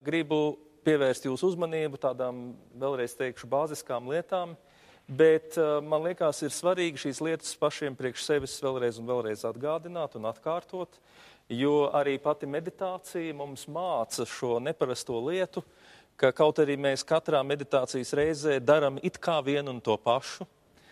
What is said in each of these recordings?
Gribu pievērst jūsu uzmanību tādām, vēlreiz teikšu, bāziskām lietām, bet man liekas, ir svarīgi šīs lietas pašiem priekš sevis vēlreiz un vēlreiz atgādināt un atkārtot, jo arī pati meditācija mums māca šo neparasto lietu, ka kaut arī mēs katrā meditācijas reizē daram it kā vienu un to pašu,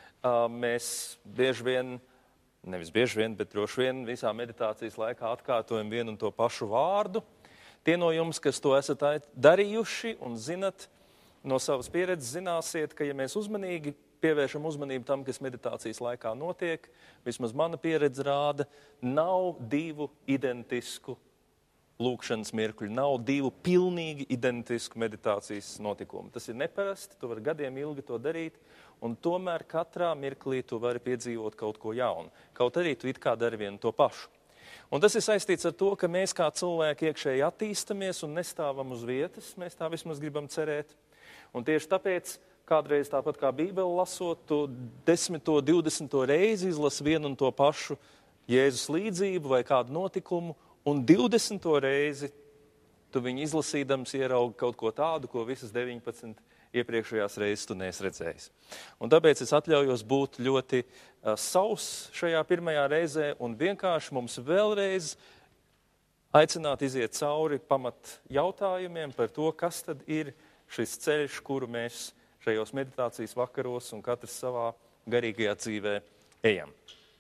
mēs bieži vien, nevis bieži vien, bet droši vien visā meditācijas laikā atkārtojam vienu un to pašu vārdu. Tie no jums, kas to esat darījuši un zinat, no savas pieredzes zināsiet, ka ja mēs uzmanīgi pievēršam uzmanību tam, kas meditācijas laikā notiek, vismaz mana pieredze rāda, nav divu identisku lūkšanas mirkļu, nav divu pilnīgi identisku meditācijas notikumu. Tas ir neparasti, tu vari gadiem ilgi to darīt, un tomēr katrā mirklī tu vari piedzīvot kaut ko jaunu. Kaut arī tu it kā dari vienu to pašu. Un tas ir saistīts ar to, ka mēs kā cilvēki iekšēji attīstamies un nestāvam uz vietas, mēs tā vismaz gribam cerēt. Un tieši tāpēc kādreiz tāpat kā Bībeli lasot, tu 10., 20. reizi izlasi vienu un to pašu Jēzus līdzību vai kādu notikumu, un 20. reizi tu viņu izlasīdams ieraugi kaut ko tādu, ko visas 19 iepriekšējās reizes tu neesi redzējis. Un tāpēc es atļaujos būt ļoti savs šajā pirmajā reizē un vienkārši mums vēlreiz aicināt iziet cauri pamat jautājumiem par to, kas tad ir šis ceļš, kuru mēs šajos meditācijas vakaros un katrs savā garīgajā dzīvē ejam.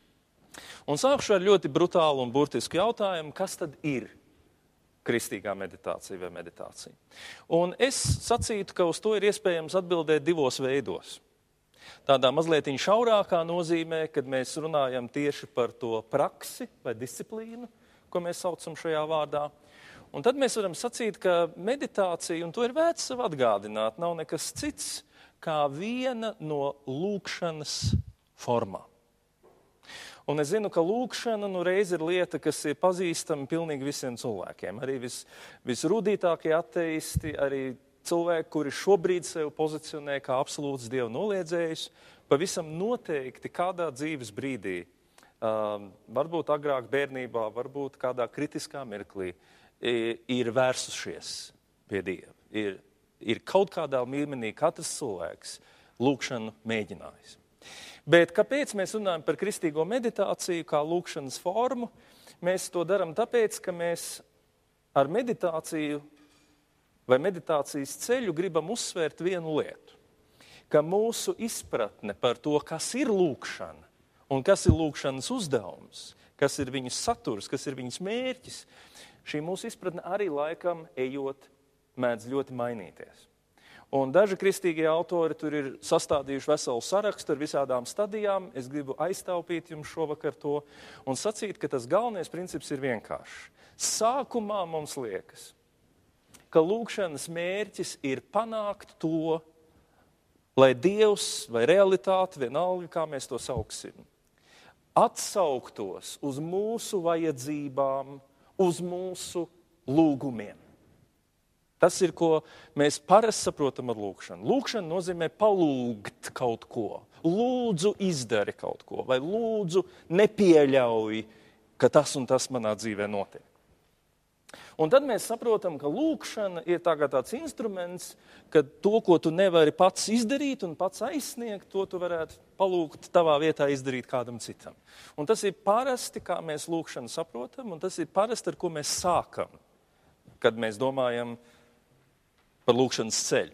Un sākšu ar ļoti brutālu un burtisku jautājumu, kas tad ir kristīgā meditācija vai meditācija. Un es sacītu, ka uz to ir iespējams atbildēt divos veidos. Tādā mazliet šaurākā nozīmē, kad mēs runājam tieši par to praksi vai disciplīnu, ko mēs saucam šajā vārdā. Un tad mēs varam sacīt, ka meditācija, un to ir vērts sev atgādināt, nav nekas cits kā viena no lūkšanas formām. Un es zinu, ka lūkšana reiz ir lieta, kas ir pazīstama pilnīgi visiem cilvēkiem. Arī visrūdītākie ateisti, arī cilvēki, kuri šobrīd sev pozicionē kā absolūts Dieva noliedzējs, pavisam noteikti kādā dzīves brīdī, varbūt agrāk bērnībā, varbūt kādā kritiskā mirklī, ir vērsušies pie Dieva. Ir kaut kādā līmenī katrs cilvēks lūkšanu mēģinājis. Bet kāpēc mēs runājam par kristīgo meditāciju kā lūkšanas formu? Mēs to darām tāpēc, ka mēs ar meditāciju vai meditācijas ceļu gribam uzsvērt vienu lietu. Ka mūsu izpratne par to, kas ir lūkšana un kas ir lūkšanas uzdevums, kas ir viņas saturs, kas ir viņas mērķis, šī mūsu izpratne arī laikam ejot mēdz ļoti mainīties. Un daži kristīgie autori tur ir sastādījuši veselu sarakstu ar visādām stadijām. Es gribu aiztaupīt jums šovakar to un sacīt, ka tas galvenais princips ir vienkāršs. Sākumā mums liekas, ka lūkšanas mērķis ir panākt to, lai Dievs vai realitāte, vienalga, kā mēs to sauksim, atsauktos uz mūsu vajadzībām, uz mūsu lūgumiem. Tas ir, ko mēs parasti saprotam ar lūkšanu. Lūkšana nozīmē palūgt kaut ko. Lūdzu, izdari kaut ko. Vai lūdzu, nepieļauj, ka tas un tas manā dzīvē notiek. Un tad mēs saprotam, ka lūkšana ir tāds instruments, ka to, ko tu nevari pats izdarīt un pats aizsniegt, to tu varētu palūgt tavā vietā izdarīt kādam citam. Un tas ir parasti, kā mēs lūkšanu saprotam, un tas ir parasti, ar ko mēs sākam, kad mēs domājam par lūkšanas ceļu.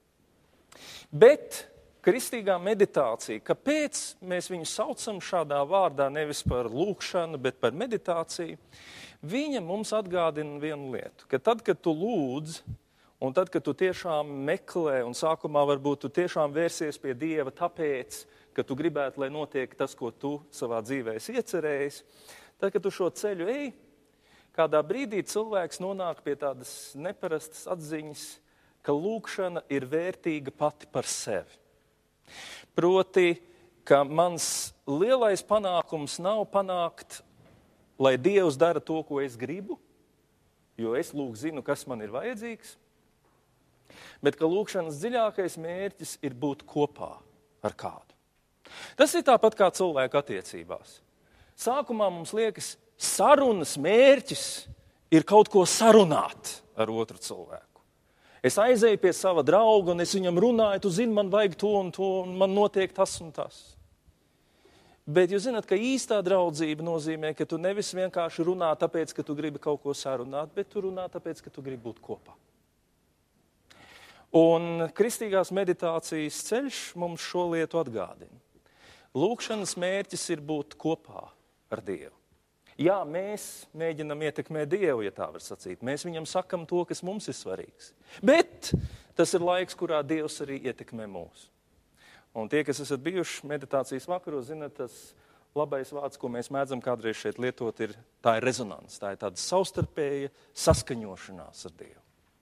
Bet kristīgā meditācija, kāpēc mēs viņu saucam šādā vārdā, nevis par lūkšanu, bet par meditāciju, viņa mums atgādina vienu lietu, ka tad, kad tu lūdz, un tad, kad tu tiešām meklē, un sākumā varbūt tu tiešām vērsies pie Dieva tāpēc, ka tu gribētu, lai notiek tas, ko tu savā dzīvē esi iecerējis, tad, kad tu šo ceļu ej, kādā brīdī cilvēks nonāk pie tādas neparastas atziņas, ka lūkšana ir vērtīga pati par sevi. Proti, ka mans lielais panākums nav panākt, lai Dievs dara to, ko es gribu, jo es zinu, kas man ir vajadzīgs, bet ka lūkšanas dziļākais mērķis ir būt kopā ar kādu. Tas ir tāpat kā cilvēku attiecībās. Sākumā mums liekas, sarunas mērķis ir kaut ko sarunāt ar otru cilvēku. Es aizēju pie sava drauga un es viņam runāju, tu zini, man vajag to un man notiek tas un tas. Bet jūs zināt, ka īstā draudzība nozīmē, ka tu nevis vienkārši runā tāpēc, ka tu gribi kaut ko sarunāt, bet tu runā tāpēc, ka tu gribi būt kopā. Un kristīgās meditācijas ceļš mums šo lietu atgādina. Lūkšanas mērķis ir būt kopā ar Dievu. Jā, mēs mēģinam ietekmēt Dievu, ja tā var sacīt. Mēs viņam sakam to, kas mums ir svarīgs. Bet tas ir laiks, kurā Dievs arī ietekmē mūs. Un tie, kas esat bijuši meditācijas vakaros, zināt, tas labais vārds, ko mēs mēdzam kādreiz šeit lietot, tā ir rezonans. Tā ir tāda savstarpēja saskaņošanās ar Dievu.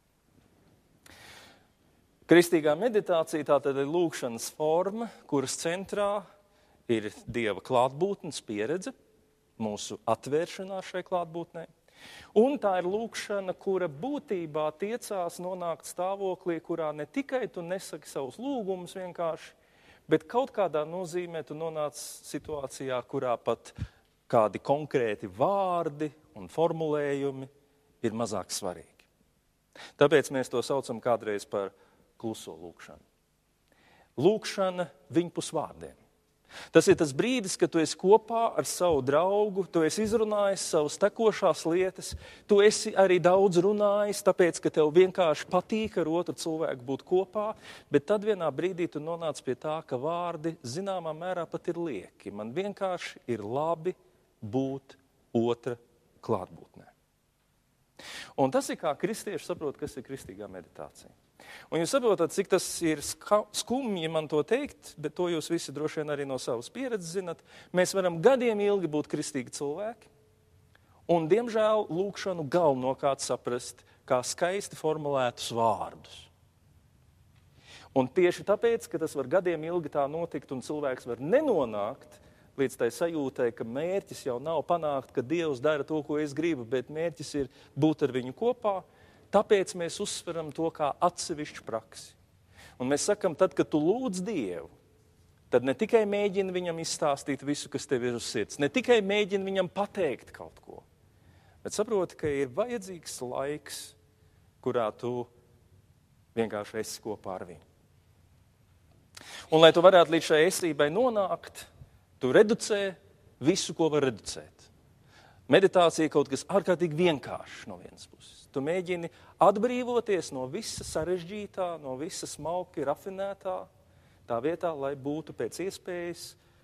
Kristīgā meditācija tātad ir lūkšanas forma, kuras centrā ir Dieva klātbūtnes pieredze, mūsu atvēršanās šai klātbūtnē. Un tā ir lūkšana, kura būtībā tiecās nonākt stāvoklī, kurā ne tikai tu nesaki savus lūgumus vienkārši, bet kaut kādā nozīmē tu nonāc situācijā, kurā pat kādi konkrēti vārdi un formulējumi ir mazāk svarīgi. Tāpēc mēs to saucam kādreiz par kluso lūkšanu. Lūkšana viņpus vārdiem. Tas ir tas brīdis, kad tu esi kopā ar savu draugu, tu esi izrunājis savas tekošās lietas, tu esi arī daudz runājis, tāpēc, ka tev vienkārši patīk ar otru cilvēku būt kopā, bet tad vienā brīdī tu nonāc pie tā, ka vārdi zināmā mērā pat ir lieki. Man vienkārši ir labi būt otra klātbūtnē. Un tas ir kā kristieši saprot, kas ir kristīgā meditācija. Un jūs saprotat, cik tas ir skumji man to teikt, bet to jūs visi droši vien arī no savas pieredzes zinat. Mēs varam gadiem ilgi būt kristīgi cilvēki, un, diemžēl, lūkšanu galvenokārt saprast kā skaisti formulētus vārdus. Un tieši tāpēc, ka tas var gadiem ilgi tā notikt, un cilvēks var nenonākt līdz tai sajūtai, ka mērķis jau nav panākt, ka Dievs dara to, ko es gribu, bet mērķis ir būt ar viņu kopā. Tāpēc mēs uzsveram to kā atsevišķu praksi. Un mēs sakam, tad, kad tu lūdz Dievu, tad ne tikai mēģini viņam izstāstīt visu, kas tev ir uz sirds, ne tikai mēģini viņam pateikt kaut ko, bet saproti, ka ir vajadzīgs laiks, kurā tu vienkārši esi kopā ar viņu. Un, lai tu varētu līdz šai esībai nonākt, tu reducē visu, ko var reducēt. Meditācija kaut kas ārkārtīgi vienkāršs no vienas puses. Tu mēģini atbrīvoties no visa sarežģītā, no visa smalki rafinētā, tā vietā, lai būtu pēc iespējas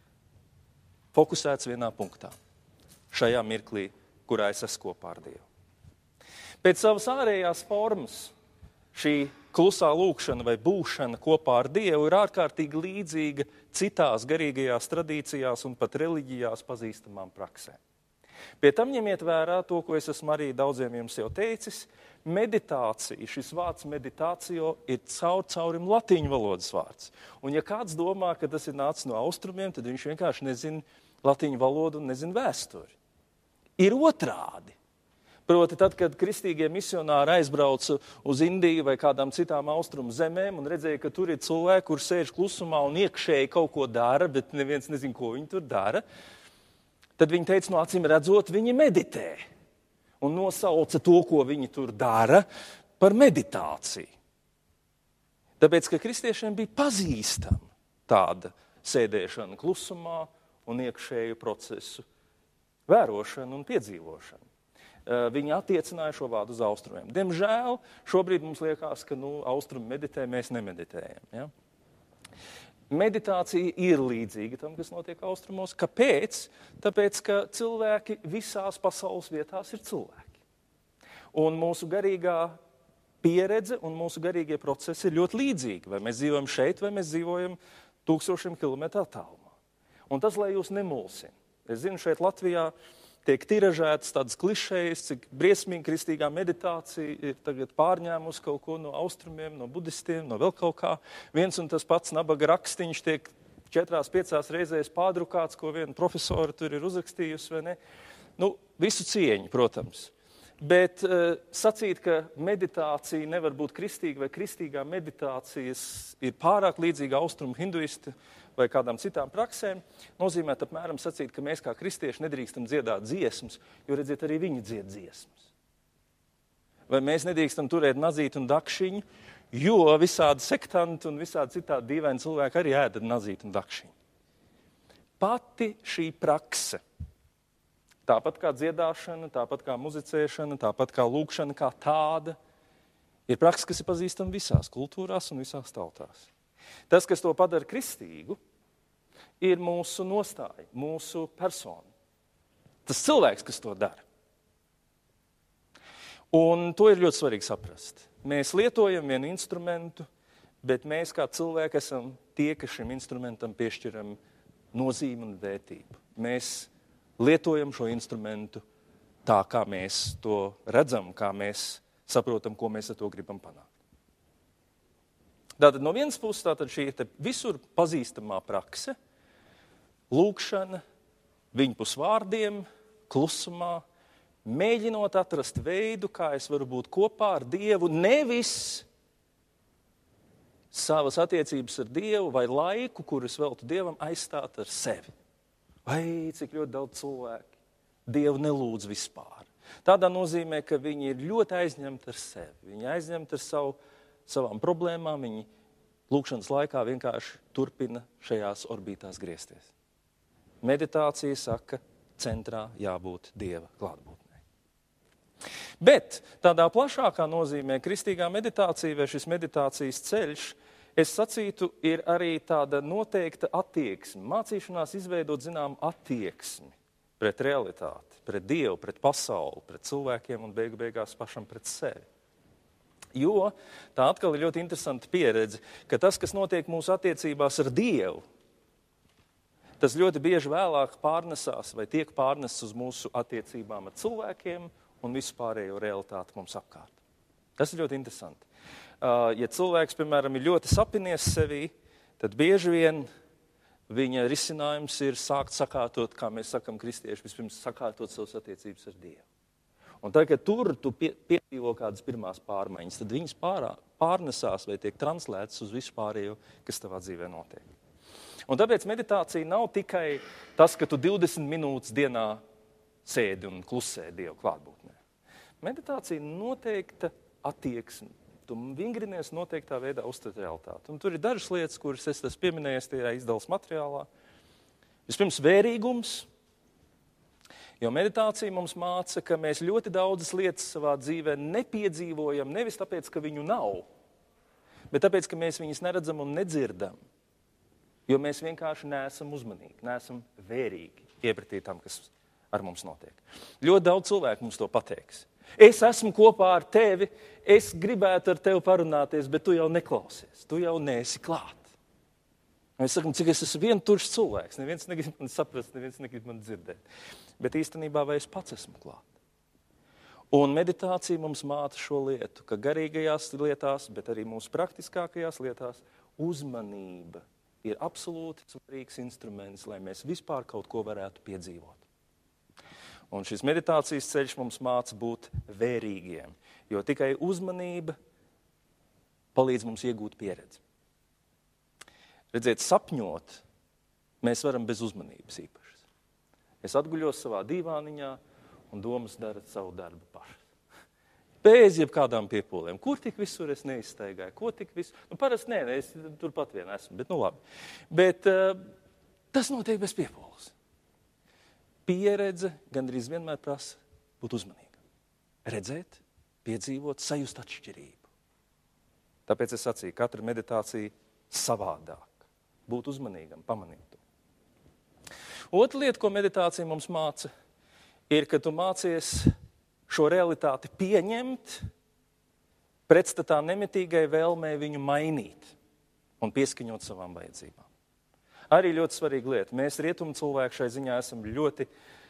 fokusēts vienā punktā, šajā mirklī, kurā es esmu kopā ar Dievu. Pēc savas ārējās formas šī klusā lūkšana vai būšana kopā ar Dievu ir ārkārtīgi līdzīga citās garīgajās tradīcijās un pat reliģijās pazīstamām praksēm. Pie tam ņemiet vērā to, ko es esmu arī daudziem jums jau teicis. Meditācija, šis vārds meditācio ir caurim latīņu valodas vārds. Un ja kāds domā, ka tas ir nācis no austrumiem, tad viņš vienkārši nezina latīņu valodu un nezina vēsturi. Ir otrādi. Proti, tad, kad kristīgie misionāri aizbrauca uz Indiju vai kādām citām austrumu zemēm un redzēja, ka tur ir cilvēki, kur sēž klusumā un iekšēji kaut ko dara, bet neviens nezin, ko viņi tur dara, tad viņi teica, no acīm redzot, viņi meditē un nosauca to, ko viņi tur dara, par meditāciju. Tāpēc, ka kristiešiem bija pazīstama tāda sēdēšana klusumā un iekšēju procesu vērošana un piedzīvošana. Viņi attiecināja šo vārdu uz austrumiem. Diemžēl šobrīd mums liekas, ka austrumi meditē, mēs nemeditējam. Ja? Meditācija ir līdzīga tam, kas notiek austrumos. Kāpēc? Tāpēc, ka cilvēki visās pasaules vietās ir cilvēki. Un mūsu garīgā pieredze un mūsu garīgie procesi ir ļoti līdzīgi. Vai mēs dzīvojam šeit, vai mēs dzīvojam 1000 kilometru attālumā. Un tas, lai jūs nemulsina. Es zinu, šeit Latvijā tiek tiražētas tādas klišejas, cik briesmīgi kristīgā meditācija ir tagad pārņēmusi kaut ko no austrumiem, no budistiem, no vēl kaut kā. Viens un tas pats nabaga rakstiņš tiek 4-5 reizēs pārdrukāts, ko viena profesora tur ir uzrakstījusi, vai ne? Visu cieņu, protams. Bet sacīt, ka meditācija nevar būt kristīga vai kristīgā meditācijas ir pārāk līdzīga austrumu hinduistu vai kādām citām praksēm, nozīmē apmēram sacīt, ka mēs kā kristieši nedrīkstam dziedāt dziesmas, jo redziet, arī viņi dzied dziesmas. vai mēs nedrīkstam turēt nazīti un dakšiņu, jo visādi sektanti un visādi citādi dīvaini cilvēki arī ēda nazīti un dakšiņu. Pati šī prakse, tāpat kā dziedāšana, tāpat kā muzicēšana, tāpat kā lūkšana kā tāda, ir prakse, kas ir pazīstama visās kultūrās un visās tautās. Tas, kas to padara kristīgu, ir mūsu nostāja, mūsu persona. Tas cilvēks, kas to dara. Un to ir ļoti svarīgi saprast. Mēs lietojam vienu instrumentu, bet mēs kā cilvēki esam tie, kas šim instrumentam piešķiram nozīmi un vērtību. Mēs lietojam šo instrumentu tā, kā mēs to redzam, kā mēs saprotam, ko mēs ar to gribam panākt. Tātad no vienas puses tātad šī visur pazīstamā prakse, lūkšana, viņpus vārdiem, klusumā, mēģinot atrast veidu, kā es varu būt kopā ar Dievu, nevis savas attiecības ar Dievu vai laiku, kurus veltu Dievam, aizstāt ar sevi. Vai cik ļoti daudz cilvēki Dievu nelūdz vispār. Tādā nozīmē, ka viņi ir ļoti aizņemti ar sevi. Viņi aizņemti ar savām problēmām, viņi lūkšanas laikā vienkārši turpina šajās orbītās griezties. Meditācija saka, centrā jābūt Dieva klātbūtnē. Bet tādā plašākā nozīmē kristīgā meditācija vai šis meditācijas ceļš, es sacītu, ir arī tāda noteikta attieksme. Mācīšanās izveidot zinām attieksmi pret realitāti, pret Dievu, pret pasauli, pret cilvēkiem un beigās pašam pret sevi. Jo tā atkal ir ļoti interesanta pieredze, ka tas, kas notiek mūsu attiecībās ar Dievu, tas ļoti bieži vēlāk pārnesās vai tiek pārnests uz mūsu attiecībām ar cilvēkiem un vispārējo realitāti mums apkārt. Tas ir ļoti interesanti. Ja cilvēks, piemēram, ir ļoti sapinies sevī, tad bieži vien viņa risinājums ir sākt sakārtot, kā mēs sakam kristieši, vispirms sakārtot savas attiecības ar Dievu. Un tad, kad tur tu piedzīvo kādas pirmās pārmaiņas, tad viņas pārnesās vai tiek translētas uz vispārējo, kas tavā dzīvē notiek. Un tāpēc meditācija nav tikai tas, ka tu 20 minūtes dienā sēdi un klusē Dievu klātbūtnē. Meditācija noteikta attieksme. Tu vingrinies noteiktā veidā uztvert realitāti. Un tur ir dažas lietas, kuras es esmu pieminējies tajā izdevuma materiālā. Vispirms vērīgums, jo meditācija mums māca, ka mēs ļoti daudzas lietas savā dzīvē nepiedzīvojam, nevis tāpēc, ka viņu nav, bet tāpēc, ka mēs viņas neredzam un nedzirdam. Jo mēs vienkārši neesam uzmanīgi, neesam vērīgi iepratī tam, kas ar mums notiek. Ļoti daudz cilvēku mums to pateiks. Es esmu kopā ar tevi, es gribētu ar tevi parunāties, bet tu jau neklausies, tu jau neesi klāt. Mēs sakam, cik es esmu vientuļš cilvēks, neviens negrib man saprast, neviens negrib man dzirdēt. Bet īstenībā vai es pats esmu klāt. Un meditācija mums māca šo lietu, ka garīgajās lietās, bet arī mūsu praktiskākajās lietās uzmanība ir absolūti svarīgs instruments, lai mēs vispār kaut ko varētu piedzīvot. Un šis meditācijas ceļš mums māca būt vērīgiem, jo tikai uzmanība palīdz mums iegūt pieredzi. Redziet, sapņot mēs varam bez uzmanības īpašas. Es atguļos savā dīvāniņā un domas dara savu darbu pašas. Bez jebkādām piepūlēm. Kur tik visur es neizstaigāju? Ko tik visur? Parasti nē, es turpat vien esmu, bet labi. Bet tas notiek bez piepūles. Pieredze gandrīz vienmēr prasa būt uzmanīgam. Redzēt, piedzīvot, sajust atšķirību. Tāpēc es sacīju, katra meditācija savādāk. Būt uzmanīgam, pamanīt to. Otra lieta, ko meditācija mums māca, ir, ka tu mācies šo realitāti pieņemt, pretstatā nemitīgai vēlmei viņu mainīt un pieskaņot savām vajadzībām. Arī ļoti svarīga lieta. Mēs rietumu cilvēki šai ziņā esam ļoti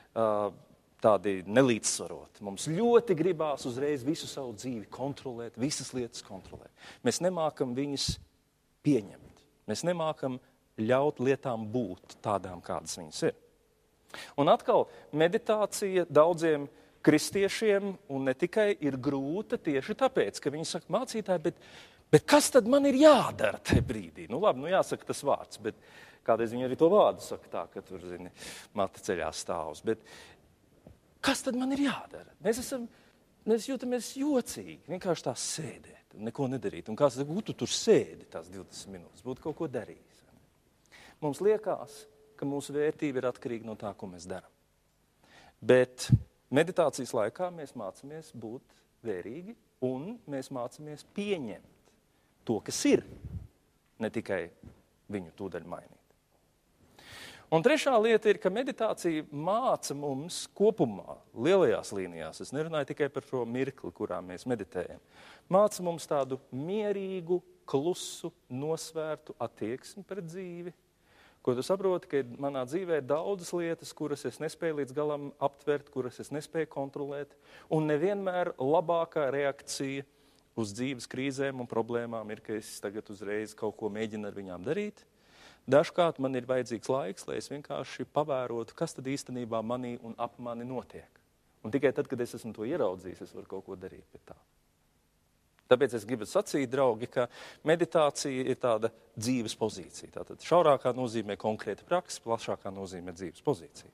tādi nelīdzsvaroti. Mums ļoti gribās uzreiz visu savu dzīvi kontrolēt, visas lietas kontrolēt. Mēs nemākam viņas pieņemt. Mēs nemākam ļaut lietām būt tādām, kādas viņas ir. Un atkal, meditācija daudziem kristiešiem, un ne tikai, ir grūta tieši tāpēc, ka viņi saka, mācītāji, bet kas tad man ir jādara tajā brīdī? Nu labi, jāsaka tas vārds, bet kādreiz viņi arī to vārdu saka tā, ka tur, mata ceļā stāvs. Bet kas tad man ir jādara? Mēs esam mēs jūtamies jocīgi, vienkārši tā sēdēt un neko nedarīt. Un kāds saka, tu tur sēdi tās 20 minūtes, būtu kaut ko darījis. Mums liekas, ka mūsu vērtība ir atkarīga no tā, ko mēs darām. Bet meditācijas laikā mēs mācāmies būt vērīgi un mēs mācāmies pieņemt to, kas ir, ne tikai viņu tūdaļ mainīt. Un trešā lieta ir, ka meditācija māca mums kopumā, lielajās līnijās, es nerunāju tikai par šo mirkli, kurā mēs meditējam, māca mums tādu mierīgu, klusu, nosvērtu attieksmi pret dzīvi, ko tu saproti, ka manā dzīvē ir daudzas lietas, kuras es nespēju līdz galam aptvert, kuras es nespēju kontrolēt, un nevienmēr labākā reakcija uz dzīves krīzēm un problēmām ir, ka es tagad uzreiz kaut ko mēģinu ar viņām darīt. Dažkārt man ir vajadzīgs laiks, lai es vienkārši pavērotu, kas tad īstenībā manī un ap mani notiek. Un tikai tad, kad es esmu to ieraudzījis, es varu kaut ko darīt pie tā. Tāpēc es gribu sacīt, draugi, ka meditācija ir tāda dzīves pozīcija. Tātad šaurākā nozīmē konkrēta praksa, plašākā nozīmē dzīves pozīcija.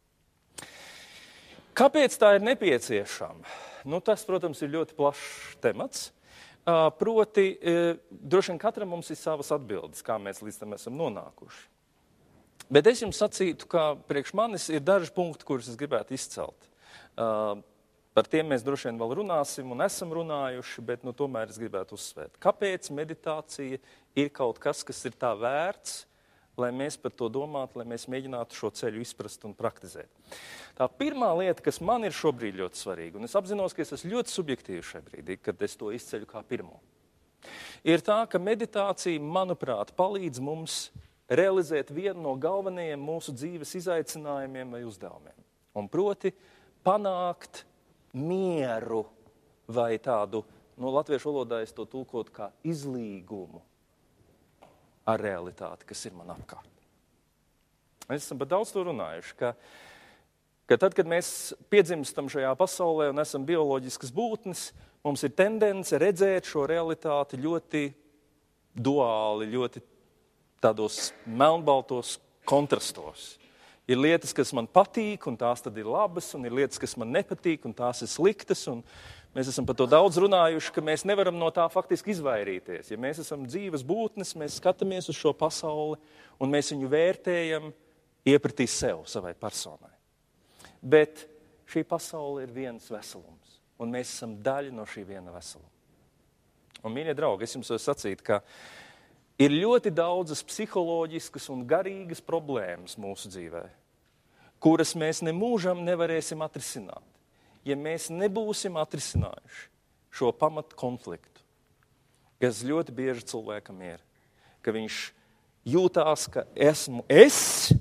Kāpēc tā ir nepieciešama? Tas, protams, ir ļoti plašs temats. Proti, droši vien katram mums ir savas atbildes, kā mēs līdz tam esam nonākuši. Bet es jums sacītu, ka priekš manis ir daži punkti, kurus es gribētu izcelt. Par tiem mēs droši vien vēl runāsim un esam runājuši, bet tomēr es gribētu uzsvērt. Kāpēc meditācija ir kaut kas, kas ir tā vērts, lai mēs par to domātu, lai mēs mēģinātu šo ceļu izprast un praktizēt? Tā pirmā lieta, kas man ir šobrīd ļoti svarīga, un es apzinos, ka es esmu ļoti subjektīvi šajā brīdī, kad es to izceļu kā pirmo, ir tā, ka meditācija, manuprāt, palīdz mums realizēt vienu no galvenajiem mūsu dzīves izaicinājumiem vai uzdevumiem. Un proti panākt mieru vai tādu, latviešu valodā es to tulkotu kā izlīgumu ar realitāti, kas ir man apkārt. Mēs esam par daudz to runājuši, ka tad, kad mēs piedzimstam šajā pasaulē un esam bioloģiskas būtnes, mums ir tendence redzēt šo realitāti ļoti duāli, ļoti tādos melnbaltos kontrastos. Ir lietas, kas man patīk, un tās tad ir labas, un ir lietas, kas man nepatīk, un tās ir sliktas. Un mēs esam par to daudz runājuši, ka mēs nevaram no tā faktiski izvairīties. Ja mēs esam dzīves būtnes, mēs skatāmies uz šo pasauli, un mēs viņu vērtējam iepratī sev, savai personai. Bet šī pasaule ir viens veselums, un mēs esam daļa no šī viena veseluma. Un, mīļie draugi, es jums varu sacīt, ka ir ļoti daudzas psiholoģiskas un garīgas problēmas mūsu dzīvē, kuras mēs nemūžam nevarēsim atrisināt, ja mēs nebūsim atrisinājuši šo pamatu konfliktu, kas ļoti bieži cilvēkam ir, ka viņš jūtās, ka esmu es,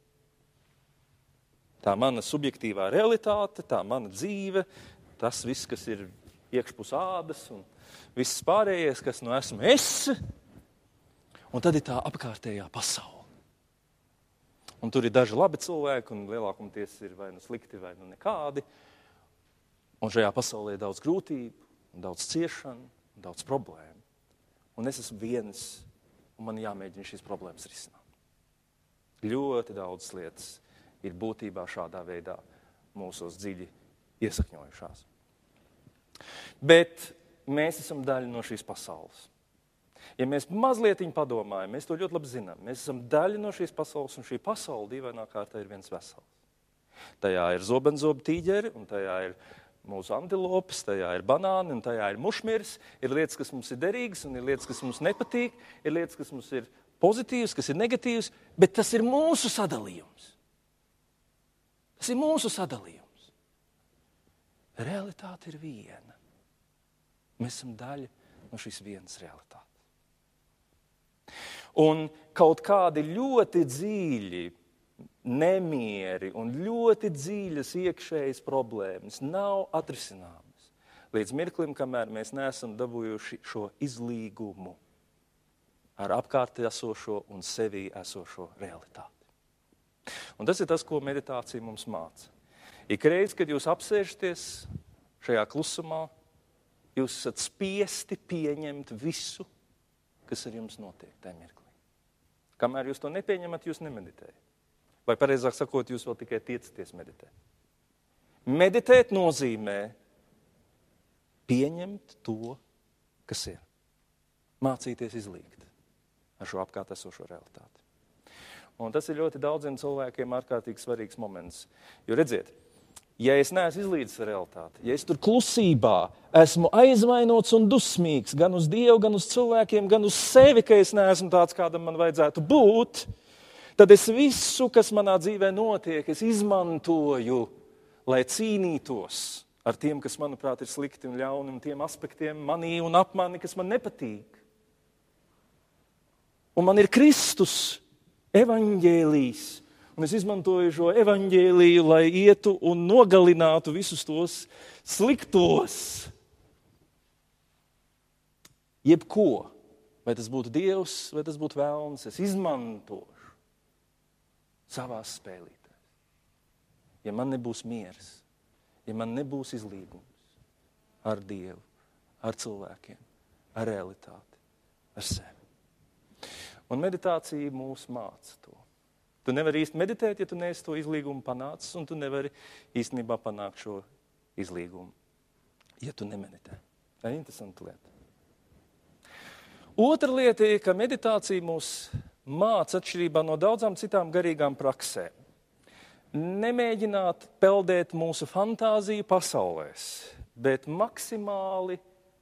tā mana subjektīvā realitāte, tā mana dzīve, tas viss, kas ir iekšpus ādas un viss pārējais, kas esmu es, un tad ir tā apkārtējā pasaule. Un tur ir daži labi cilvēki, un lielākumties ir vai slikti, vai nekādi. Un šajā pasaulē ir daudz grūtību, daudz ciešanu, daudz problēmu. Un es esmu viens, un man jāmēģina šīs problēmas risināt. Ļoti daudz lietas ir būtībā šādā veidā mūsos dziļi iesakņojušās. Bet mēs esam daļa no šīs pasaules. Ja mēs mazliet padomājam, mēs to ļoti labi zinām. Mēs esam daļa no šīs pasaules, un šī pasaule dīvainā kārtā ir viens vesels. Tajā ir zobenzobu tīģeri, un tajā ir mūsu antilopes, tajā ir banāni, un tajā ir mušmirs. Ir lietas, kas mums ir derīgas, un ir lietas, kas mums nepatīk. Ir lietas, kas mums ir pozitīvas, kas ir negatīvas, bet tas ir mūsu sadalījums. Tas ir mūsu sadalījums. Realitāte ir viena. Mēs esam daļa no šīs vienas realitātes. Un kaut kādi ļoti dziļi nemieri un ļoti dziļas iekšējas problēmas nav atrisināmas līdz mirklim, kamēr mēs neesam dabūjuši šo izlīgumu ar apkārt esošo un sevī esošo realitāti. Un tas ir tas, ko meditācija mums māca. Ikreiz, kad jūs apsēžaties šajā klusumā, jūs esat spiesti pieņemt visu, kas ar jums notiek tajā mirklī. Kamēr jūs to nepieņemat, jūs nemeditējat. Vai pareizāk sakot, jūs vēl tikai tiecaties meditēt. Meditēt nozīmē pieņemt to, kas ir. Mācīties izlīgt ar šo apkārt esošo realitāti. Un tas ir ļoti daudziem cilvēkiem ārkārtīgi svarīgs moments. Jo redziet, ja es neesmu izlīdzis ar realitāti, ja es tur klusībā esmu aizvainots un dusmīgs gan uz Dievu, gan uz cilvēkiem, gan uz sevi, ka es neesmu tāds, kādam man vajadzētu būt, tad es visu, kas manā dzīvē notiek, es izmantoju, lai cīnītos ar tiem, kas, manuprāt, ir slikti un ļauni, un tiem aspektiem manī un ap mani, kas man nepatīk. Un man ir Kristus evaņģēlijs, un es izmantoju šo evaņģēliju, lai ietu un nogalinātu visus tos sliktos. Jebko, vai tas būtu Dievs, vai tas būtu velns, es izmantošu savās spēlītēs. Ja man nebūs miers, ja man nebūs izlīgums ar Dievu, ar cilvēkiem, ar realitāti, ar sevi. Un meditācija mūs māca to. Tu nevari īsti meditēt, ja tu neesi to izlīgumu panācis, un tu nevari īstenībā panākt šo izlīgumu, ja tu nemeditē. Tā ir interesanta lieta. Otra lieta ir, ka meditācija mūs māca atšķirībā no daudzām citām garīgām praksēm. Nemēģināt peldēt mūsu fantāziju pasaulēs, bet maksimāli,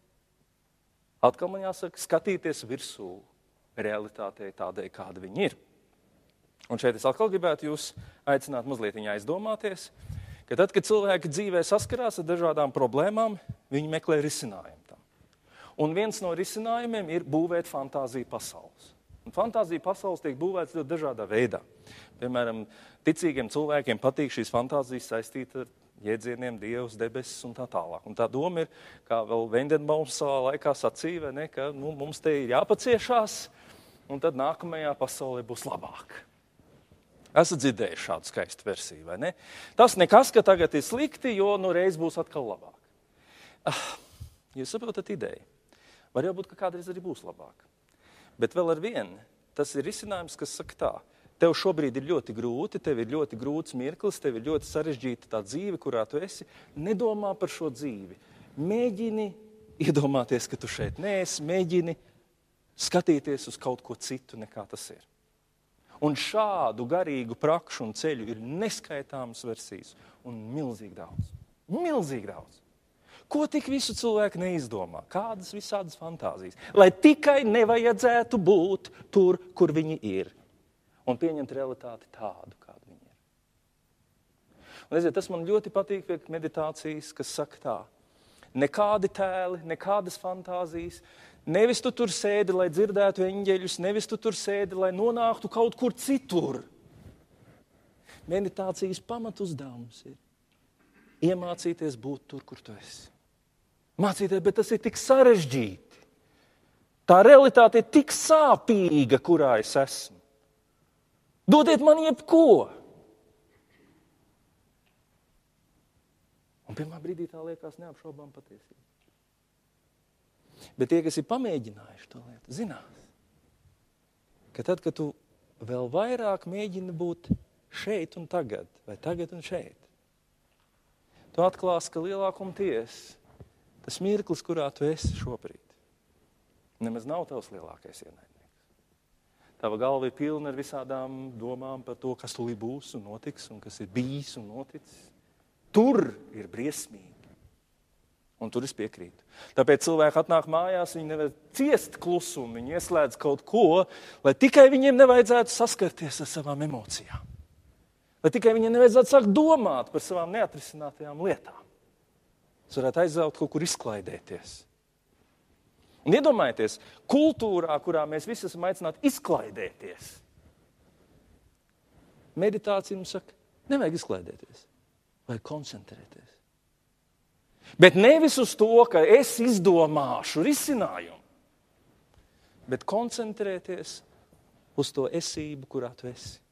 atkal man jāsaka, skatīties virsū realitātei tādai, kāda viņa ir. Un šeit es atkal gribētu jūs aicināt mazliet aizdomāties, ka tad, kad cilvēki dzīvē saskarās ar dažādām problēmām, viņi meklē risinājumu tam. Un viens no risinājumiem ir būvēt fantāziju pasaules. Un fantāzija pasaules tiek būvēts ļoti dažādā veidā. Piemēram, ticīgiem cilvēkiem patīk šīs fantāzijas saistīt ar jēdzieniem, Dievs, debesis un tā tālāk. Un tā doma ir, kā vēl Vendenbaums savā laikā sacīja, ne, ka mums te ir jāpaciešās, un tad nākamajā pasaulē būs labāk. Esat dzirdējuši šādu skaistu versiju, vai ne? Tas nekas, ka tagad ir slikti, jo reiz būs atkal labāk. Jūs saprotat ideju? Var jau būt, ka kādreiz arī būs labāk. Bet vēl ar vienu, tas ir risinājums, kas saka tā. Tev šobrīd ir ļoti grūti, tev ir ļoti grūts mirklis, tev ir ļoti sarežģīta tā dzīve, kurā tu esi. Nedomā par šo dzīvi. Mēģini iedomāties, ka tu šeit neesi, mēģini skatīties uz kaut ko citu, nekā tas ir. Un šādu garīgu prakšu un ceļu ir neskaitāmas versijas un milzīgi daudz. Milzīgi daudz. Ko tik visu cilvēku neizdomā? Kādas visādas fantāzijas? Lai tikai nevajadzētu būt tur, kur viņi ir. Un pieņemt realitāti tādu, kādu viņi ir. Un, redziet, tas man ļoti patīk pie meditācijas, kas saka tā. Nekādi tēli, nekādas fantāzijas. Nevis tu tur sēdi, lai dzirdētu eņģeļus, nevis tu tur sēdi, lai nonāktu kaut kur citur. Meditācijas pamatuzdevums ir iemācīties būt tur, kur tu esi. Mācīties, bet tas ir tik sarežģīti. Tā realitāte ir tik sāpīga, kurā es esmu. Dodiet man jebko. Un pirmā brīdī tā liekas neapšaubām patiesība. Bet tie, kas ir pamēģinājuši to lietu, zinās, ka tad, kad tu vēl vairāk mēģini būt šeit un tagad, vai tagad un šeit, tu atklāsi, ka lielākuma tiesa, tas mirklis, kurā tu esi šobrīd, nemaz nav tavs lielākais ienaidnieks. Tava galva ir pilna ar visādām domām par to, kas tūlīt būs un notiks, un kas ir bijis un noticis. Tur ir briesmīgi. Un tur es piekrītu. Tāpēc cilvēki atnāk mājās, viņi nevar ciest klusumu, viņi ieslēdz kaut ko, lai tikai viņiem nevajadzētu saskarties ar savām emocijām. Lai tikai viņiem nevajadzētu sākt domāt par savām neatrisinātajām lietām. Es varētu aizaut kaut kur izklaidēties. Un iedomājieties, kultūrā, kurā mēs visi esam aicināti izklaidēties. Meditācija mums saka, nevajag izklaidēties, vajag koncentrēties. Bet nevis uz to, ka es izdomāšu risinājumu, bet koncentrēties uz to esību, kurā tu esi.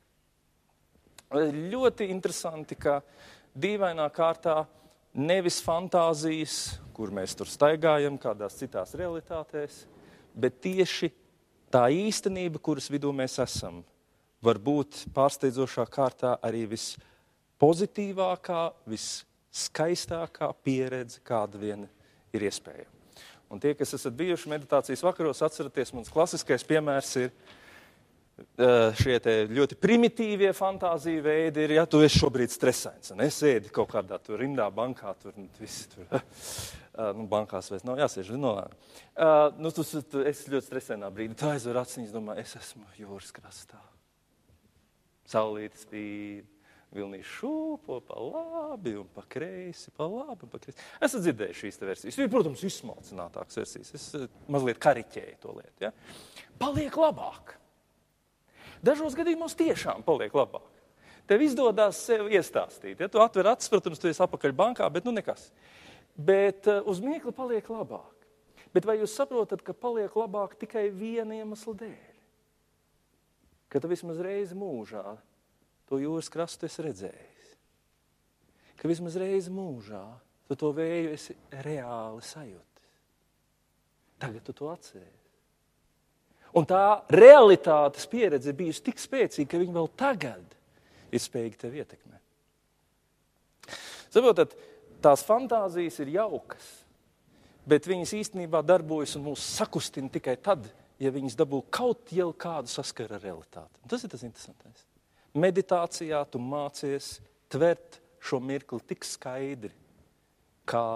Ļoti interesanti, ka dīvainā kārtā nevis fantāzijas, kur mēs tur staigājam kādās citās realitātēs, bet tieši tā īstenība, kuras vidū mēs esam, var būt pārsteidzošā kārtā arī vispozitīvākā, skaistākā pieredze, kāda vien ir iespējama. Un tie, kas esat bijuši meditācijas vakaros, atceraties, mums klasiskais piemērs ir šie te ļoti primitīvie fantāziju veidi ir, ja tu esi šobrīd stresains, un es ēdi kaut kādā tur rindā, bankā, tur visi tur, bankās vairs nav jāsēž, tu esi ļoti stresainā brīdī, tu aizver aciņas, domā, es esmu jūras krastā. Saulīte spīd, vilnīs šūpo pa labi un pa kreisi, pa labi un pa kreisi. Esat dzirdējuši šīs te versijas. Ir, protams, izsmalcinātākas versijas. Es mazliet kariķēju to lietu. Ja? Paliek labāk. Dažos gadījumos tiešām paliek labāk. Tev izdodās sev iestāstīt. Ja? Tu atver acis, protams, tu esi apakaļ bankā, bet nekas. Bet uz mirkli paliek labāk. Bet vai jūs saprotat, ka paliek labāk tikai viena iemesla dēļ? Ka tu vismaz reizi mūžā to jūras krastu esi redzējis. Ka vismaz reizi mūžā tu to vēju esi reāli sajūtis. Tagad tu to atceries. Un tā realitātes pieredze bijusi tik spēcīga, ka viņa vēl tagad ir spējīga tevi ietekmēt. Saprotat, tās fantāzijas ir jaukas, bet viņas īstenībā darbojas un mūs sakustina tikai tad, ja viņas dabū kaut jau kādu saskaru ar realitāti. Un tas ir tas interesantais. Meditācijā tu mācies tvert šo mirkli tik skaidri, kā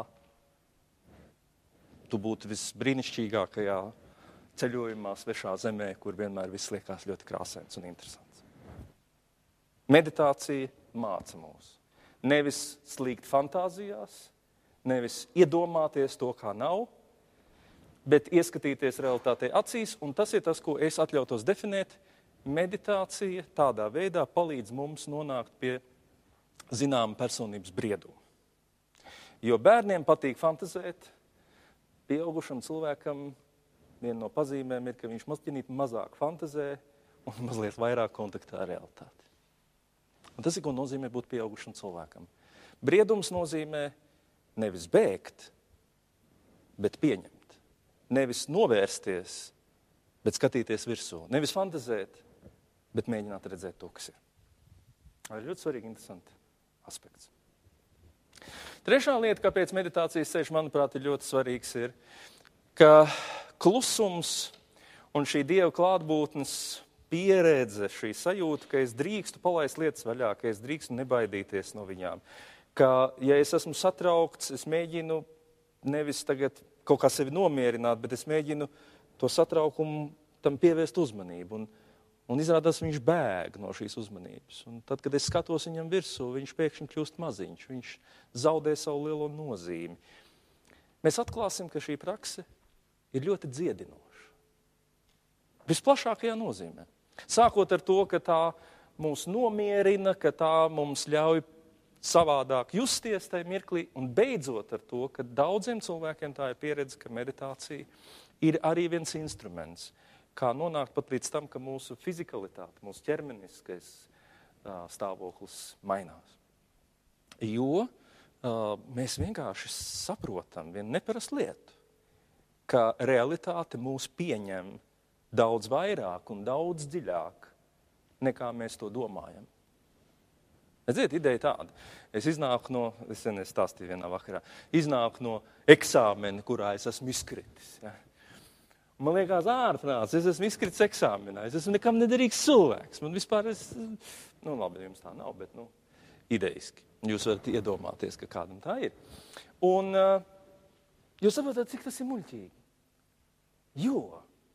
tu būtu visbrīnišķīgākajā ceļojumā svešā zemē, kur vienmēr viss liekas ļoti krāsains un interesants. Meditācija māca mūs. Nevis slīgt fantāzijās, nevis iedomāties to, kā nav, bet ieskatīties realitātei acīs, un tas ir tas, ko es atļautos definēt. Meditācija tādā veidā palīdz mums nonākt pie zināma personības brieduma. Jo bērniem patīk fantazēt, pieaugušam cilvēkam viena no pazīmēm ir, ka viņš mazāk fantazē un mazliet vairāk kontaktā ar realitāti. Un tas ir, ko nozīmē būt pieaugušam cilvēkam. Briedums nozīmē nevis bēgt, bet pieņemt. Nevis novērsties, bet skatīties virsū. Nevis fantazēt, bet mēģināt redzēt to, kas ir. Tā ir ļoti svarīgi, interesanti aspekts. Trešā lieta, kāpēc meditācijas ceļš, manuprāt, ir ļoti svarīgs, ir, ka klusums un šī Dieva klātbūtnes pieredze, šī sajūta, ka es drīkstu palaist lietas vaļā, ka es drīkstu nebaidīties no viņām. Ka, ja es esmu satraukts, es mēģinu nevis tagad kaut kā sevi nomierināt, bet es mēģinu to satraukumu tam pievērst uzmanību. Un izrādās, viņš bēg no šīs uzmanības. Un tad, kad es skatos viņam virsū, viņš pēkšņi kļūst maziņš. Viņš zaudē savu lielo nozīmi. Mēs atklāsim, ka šī prakse ir ļoti dziedinoša. Visplašākajā nozīmē. Sākot ar to, ka tā mūs nomierina, ka tā mums ļauj savādāk justies tajā mirklī, un beidzot ar to, ka daudziem cilvēkiem tā ir pieredze, ka meditācija ir arī viens instruments, kā nonākt pat līdz tam, ka mūsu fizikalitāte, mūsu ķermeniskais stāvoklis mainās. Jo mēs vienkārši saprotam vienu neparastu lietu, ka realitāte mūs pieņem daudz vairāk un daudz dziļāk, nekā mēs to domājam. Redziet, ideja tāda. Es stāstīju vienā vakarā, iznāku no eksāmena, kurā es esmu izkritis. Ja? Man liekas ārprāts, es esmu izkritis eksāmenā, es esmu nekam nederīgs cilvēks. Man vispār labi, jums tā nav, bet idejiski. Jūs varat iedomāties, ka kādam tā ir. Un jūs saprotat, cik tas ir muļķīgi. Jo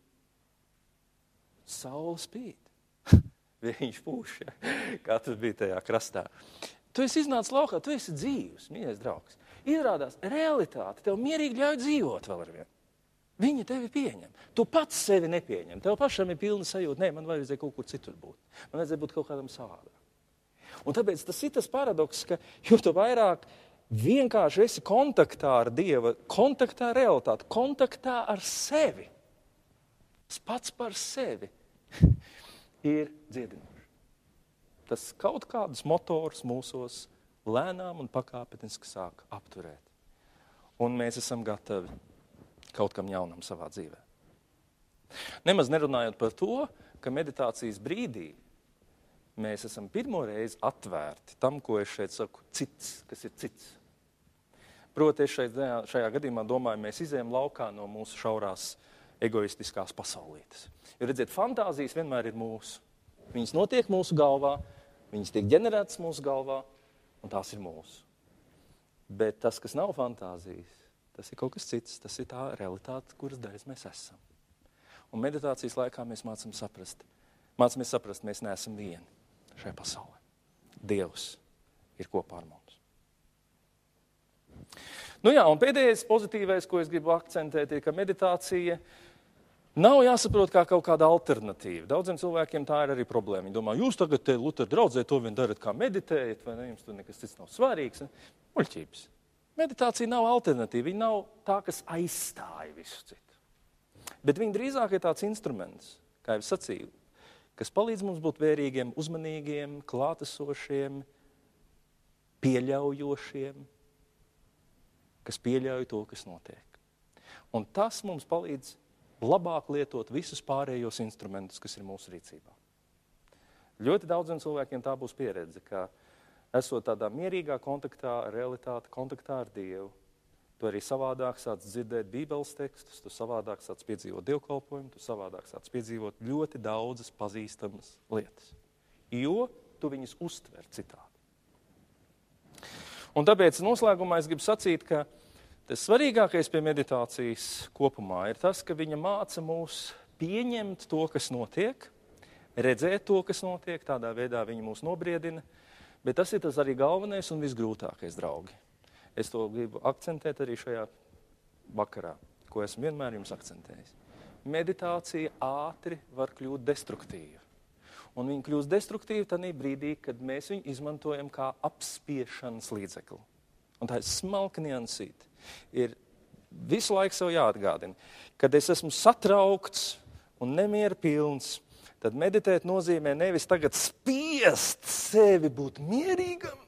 saule spīd. Viņš pūš, ja? Kā tas bija tajā krastā. Tu esi iznācis laukā, tu esi dzīvs, mīļais draugs. Izrādās, realitāte tev mierīgi ļauj dzīvot vēl ar vienu. Viņa tevi pieņem. Tu pats sevi nepieņem. Tev pašam ir pilna sajūta, nē, man vajadzēja kaut kur citur būt. Man vajadzēja būt kaut kādam savādāk. Un tāpēc tas ir tas paradoks, ka jo tu vairāk vienkārši esi kontaktā ar Dieva, kontaktā ar realitāti, kontaktā ar sevi. Tas pats par sevi ir dziedinoši. Tas kaut kādus motors mūsos lēnām un pakāpeniski sāk apturēt. Un mēs esam gatavi kaut kam jaunam savā dzīvē. Nemaz nerunājot par to, ka meditācijas brīdī mēs esam pirmo reizi atvērti tam, ko es šeit saku, cits, kas ir cits. Proti, es šajā gadījumā domāju, mēs izējam laukā no mūsu šaurās egoistiskās pasaulītes. Jo redziet, fantāzijas vienmēr ir mūsu. Viņas notiek mūsu galvā, viņas tiek ģenerētas mūsu galvā, un tās ir mūsu. Bet tas, kas nav fantāzijas, tas ir kaut kas cits, tas ir tā realitāte, kuras daļas mēs esam. Un meditācijas laikā mēs mācāmies saprast, mēs neesam vieni šajā pasaulē. Dievs ir kopā ar mums. Nu jā, un pēdējais pozitīvais, ko es gribu akcentēt, ir, ka meditācija nav jāsaprot kā kaut kāda alternatīva. Daudziem cilvēkiem tā ir arī problēma. Viņi domā, jūs tagad te Lutera draudzē to vien darat, kā meditējat, vai ne, jums tur nekas cits nav svarīgs. Muļķības. Meditācija nav alternatīva, viņa nav tā, kas aizstāja visu citu. Bet viņa drīzāk ir tāds instruments, kā jau sacīju, kas palīdz mums būt vērīgiem, uzmanīgiem, klātesošiem, pieļaujošiem, kas pieļauj to, kas notiek. Un tas mums palīdz labāk lietot visus pārējos instrumentus, kas ir mūsu rīcībā. Ļoti daudziem cilvēkiem tā būs pieredze, ka esot tādā mierīgā kontaktā ar realitāti, kontaktā ar Dievu, tu arī savādāk sāc dzirdēt Bībeles tekstus, tu savādāk sāc piedzīvot dievkalpojumu, tu savādāk sāc piedzīvot ļoti daudzas pazīstamas lietas, jo tu viņas uztver citādi. Un tāpēc noslēgumā es gribu sacīt, ka tas svarīgākais pie meditācijas kopumā ir tas, ka viņa māca mūs pieņemt to, kas notiek, redzēt to, kas notiek, tādā veidā viņa mūs nobriedina, bet tas ir tas arī galvenais un visgrūtākais, draugi. Es to gribu akcentēt arī šajā vakarā, ko esmu vienmēr jums akcentējis. Meditācija ātri var kļūt destruktīva. Un viņa kļūst destruktīva tādā brīdī, kad mēs viņu izmantojam kā apspiešanas līdzekli. Un tā ir smalka niansīte. Ir visu laiku sev jāatgādina, kad es esmu satraukts un nemieru pilns, tad meditēt nozīmē nevis tagad spiest sevi būt mierīgam,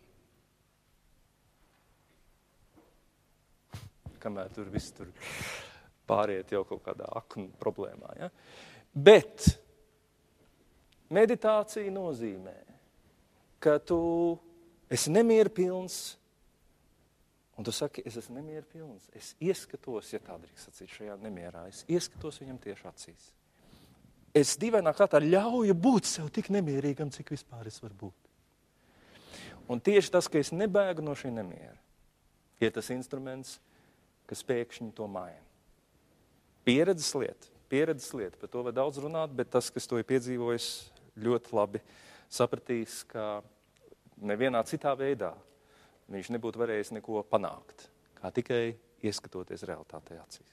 kamēr tur viss tur pāriet jau kaut kādā aknu problēmā. Ja? Bet meditācija nozīmē, ka tu esi nemieru pilns, un tu saki, es esmu nemieru pilns. Es ieskatos, ja tā drīkst sacīt šajā nemierā, es ieskatos viņam tieši acīs. Es dīvainā kārtā ļauju būt sev tik nemierīgam, cik vispār es varu būt. Un tieši tas, ka es nebēgu no šī nemiera, ir tas instruments, kas pēkšņi to maina. Pieredzes lieta, par to var daudz runāt, bet tas, kas to ir piedzīvojis, ļoti labi sapratīs, ka nevienā citā veidā viņš nebūtu varējis neko panākt, kā tikai ieskatoties realitātei acīs.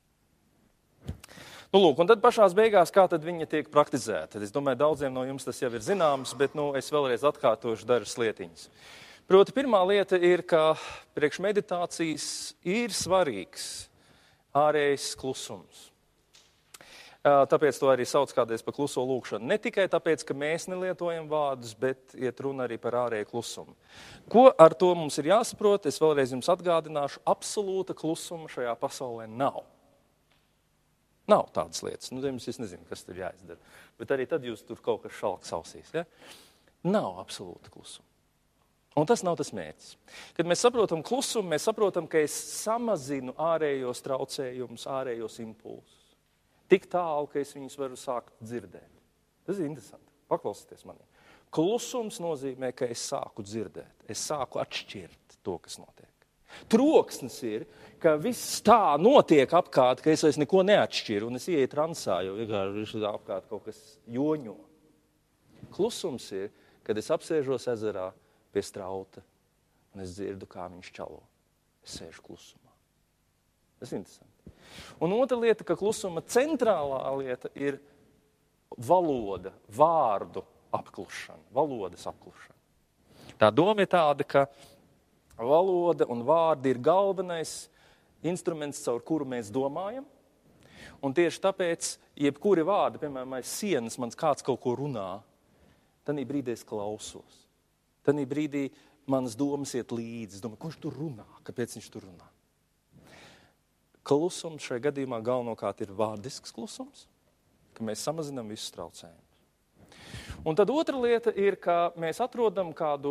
Nu, lūk, un tad pašās beigās, kā tad viņa tiek praktizēta? Es domāju, daudziem no jums tas jau ir zināms, bet es vēlreiz atkārtošu dažas lietiņas. Proti, pirmā lieta ir, ka priekš meditācijas ir svarīgs ārējs klusums. Tāpēc to arī sauc kādreiz par kluso lūkšanu. Ne tikai tāpēc, ka mēs nelietojam vārdus, bet iet runa arī par ārēju klusumu. Ko ar to mums ir jāsaprot? Es vēlreiz jums atgādināšu, absolūta klusuma šajā pasaulē nav. Nav tādas lietas. Es nezinu, kas tur jāizdara. Bet arī tad jūs tur kaut kas šalks ausīs. Ja? Nav absolūta klusuma. Un tas nav tas mērķis. Kad mēs saprotam klusumu, mēs saprotam, ka es samazinu ārējos traucējumus, ārējos impulsus. Tik tālu, ka es viņus varu sākt dzirdēt. Tas ir interesanti. Paklausieties manī. Klusums nozīmē, ka es sāku dzirdēt. Es sāku atšķirt to, kas notiek. Troksnis ir, ka viss tā notiek apkārt, ka es vairs neko neatšķiru, un es ieeju transā, jo vienkārši apkārt kaut kas joņo. Klusums ir, kad es apsēžos ezerā pie strauta, un es dzirdu, kā viņš čalo. Es sēžu klusumā. Tas ir interesanti. Un otra lieta, ka klusuma centrālā lieta ir valoda, vārdu apklušana, valodas apklušana. Tā doma ir tāda, ka valoda un vārdi ir galvenais instruments, caur kuru mēs domājam. Un tieši tāpēc, jebkuri vārdi, piemēram, aiz sienas mans kāds kaut ko runā, tad brīdī es klausos. Tad brīdī manas domas iet līdzi. Es domāju, ko viņš tur runā? Kāpēc viņš tur runā? Klusums šajā gadījumā galvenokārt ir vārdisks klusums, ka mēs samazinām visus traucējumus. Un tad otra lieta ir, ka mēs atrodam kādu